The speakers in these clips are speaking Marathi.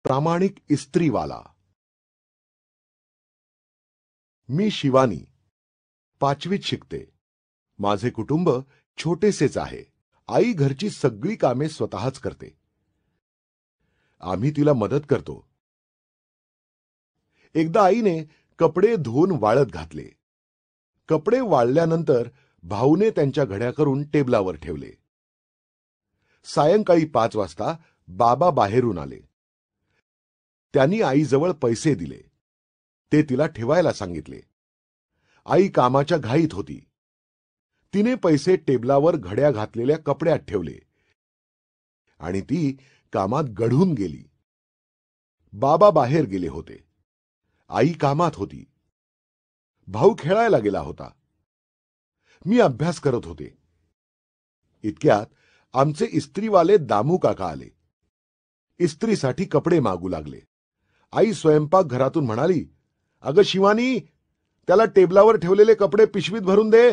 प्रामाणिक इस्त्रीवाला. मी शिवानी, 5वीत शिकते. माझे कुटुंब छोटेसेच आहे. आई घरची सगळी कामे स्वतःच करते. आम्ही तिला मदत करतो. एकदा आईने कपडे धुवून वाळत घातले. कपडे वाळल्यानंतर भाऊने त्यांच्या घड्या करून टेबलावर ठेवले. सायंकाळी 5 वाजता बाबा बाहेरून आले. त्यांनी आईजवळ पैसे दिले. ते तिला ठेवायला सांगितले. आई कामाच्या घाईत होती. तिने पैसे टेबलावर घड्या घातलेल्या कपड्यात ठेवले आणि ती कामात गढून गेली. बाबा बाहेर गेले होते. आई कामात होती. भाऊ खेळायला गेला होता. मी अभ्यास करत होते. इतक्यात आमचे इस्त्रीवाले दामू काका आले. इस्त्रीसाठी कपडे मागू लागले. आई स्वयंपाकघरातून म्हणाली, "अगं शिवानी, त्याला टेबलावर ठेवलेले कपडे पिशवीत भरून दे."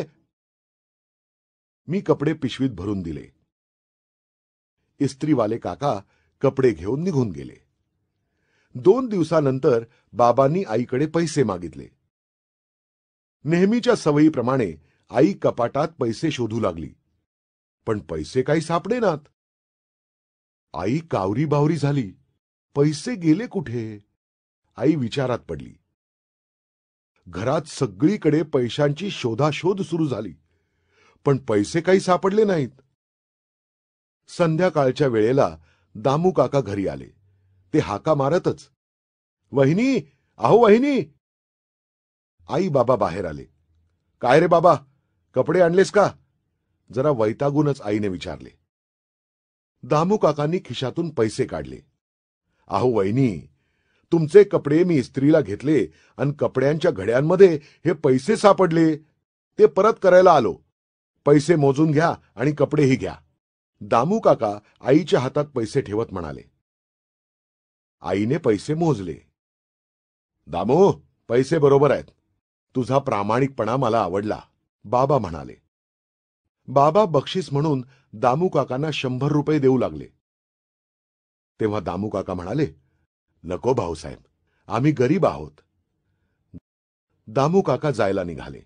मी कपडे पिशवीत भरून दिले. इस्त्रीवाले काका कपडे घेऊन निघून गेले. 2 दिवसानंतर बाबांनी आईकडे पैसे मागितले. नेहमीच्या सवयीप्रमाणे आई कपाटात पैसे शोधू लागली, पण पैसे काही सापडेनात. आई कावरी-बावरी झाली. पैसे गेले कुठे? आई विचारात पडली. घरात सगळीकडे पैशांची शोधाशोध सुरू झाली, पण पैसे काही सापडले नाहीत. संध्याकाळच्या वेळेला दामू काका घरी आले. ते हाका मारतच, "वहिनी, अहो वहिनी." आई बाबा बाहेर आले. "काय रे बाबा, कपडे आणलेस का?" जरा वैतागूनच आईने विचारले. दामू काकांनी खिशातून पैसे काढले. "अहो वहिनी, तुमचे कपडे मी इस्त्रीला घेतले आणि कपड्यांच्या घड्यांमध्ये हे पैसे सापडले. ते परत करायला आलो. पैसे मोजून घ्या आणि कपडेही घ्या." दामू काका आईच्या हातात पैसे ठेवत म्हणाले. आईने पैसे मोजले. "दामू, पैसे बरोबर आहेत. तुझा प्रामाणिकपणा मला आवडला," बाबा म्हणाले. बाबा बक्षीस म्हणून दामू काकांना 100 रुपये देऊ लागले. तेव्हा दामू काका म्हणाले, "नको भाऊसाहेब, आम्ही गरीब आहोत." दामू काका जायला निघाले.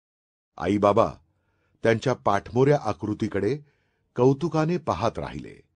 आई बाबा त्यांच्या पाठमोऱ्या आकृतीकडे कौतुकाने पाहत राहिले.